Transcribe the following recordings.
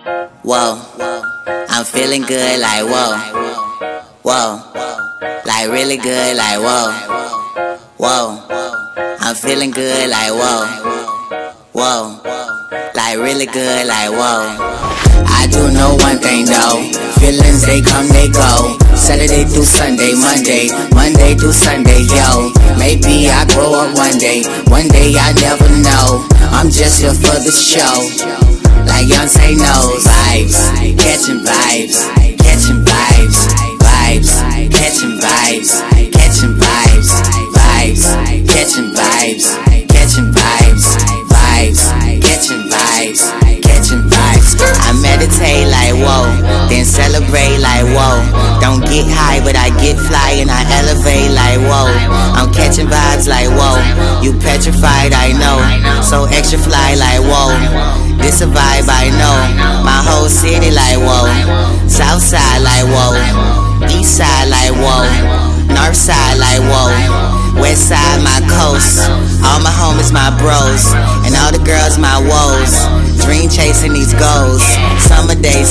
Whoa, I'm feeling good like whoa, whoa, like really good like whoa, whoa, I'm feeling good like whoa, whoa, like really good like whoa. I do know one thing though, feelings they come they go, Saturday through Sunday, Monday through Sunday, yo. Maybe I grow up one day I never know, I'm just here for the show. Like Beyonce knows, vibes, catching vibes, catching vibes, vibes, catching vibes, catching vibes, vibes, catching vibes, catching vibes, vibes, catching vibes, catching vibes. I meditate like whoa, then celebrate like whoa. Don't get high, but I get fly and I elevate like whoa. I'm catching vibes like whoa. You petrified, I know, so extra fly like whoa. This a vibe I know, my whole city like whoa. South side like whoa, east side like whoa, north side like whoa, west side my coast. All my homies my bros, and all the girls my woes. Dream chasing these goals, summer day,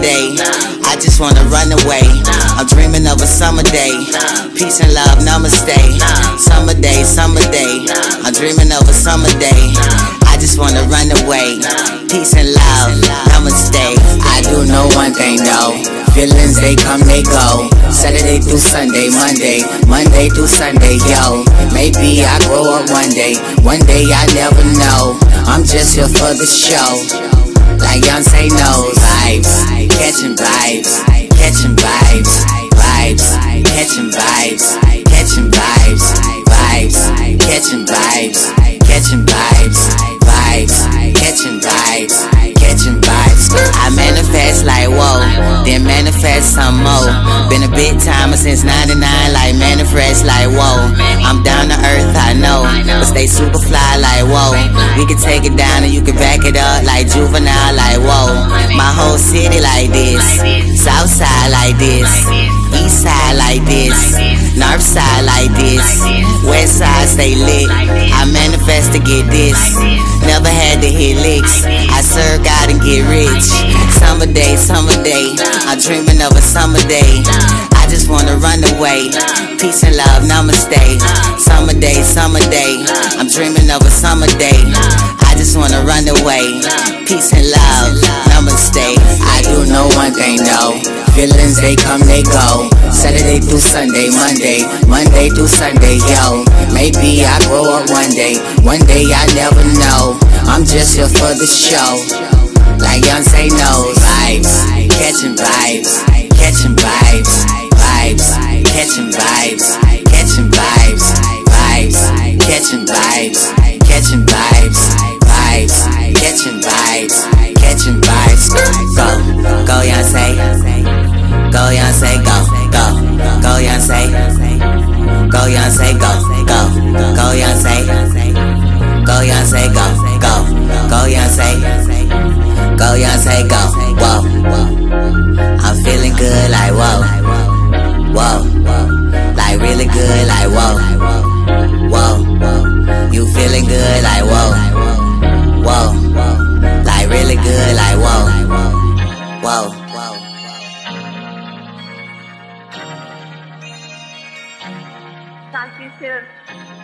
I just wanna run away. I'm dreaming of a summer day, peace and love, namaste. Summer day, I'm dreaming of a summer day. I just wanna run away, peace and love, namaste. I do know one thing though, feelings they come they go, Saturday through Sunday, Monday through Sunday, yo. Maybe I grow up one day I never know, I'm just here for the show. Like Beyonce knows, vibes, catching vibes, catching vibes, vibes, catching vibes, catching vibes, vibes, catching vibes, catching vibes, vibes, catching vibes, catching vibes. I manifest like whoa, then manifest some more. Been a big timer since 99, like manifest like whoa. I'm down to earth, I know, but stay super fly like whoa. We can take it down and you can back it up like juvenile like whoa. My whole city like this, south side like this, east side like this, north side like this, west side stay lit. I manifest to get this, never had to hit licks. I serve God and get rich. Summer day, I'm dreaming of a summer day. I just wanna run away, peace and love, namaste. Summer day, I'm dreaming of a summer day. I just wanna run away, peace and love, namaste. I do know one thing though, feelings they come they go, Saturday through Sunday, Monday through Sunday, yo. Maybe I grow up one day I never know, I'm just here for the show. Like Beyonce knows, vibes, catching vibes, catching vibes, vibes, catching vibes, catching vibes, vibes, catching vibes, catching vibes, vibes, catching vibes, catching vibes. Go Beyonce, go Beyonce, go Beyonce, go Beyonce, go Beyonce, go Beyonce, go Beyonce, go, whoa. I'm feeling good like whoa, whoa, like really good like whoa, whoa. You feeling good like whoa, whoa, like really good like whoa, whoa. Talk to you soon.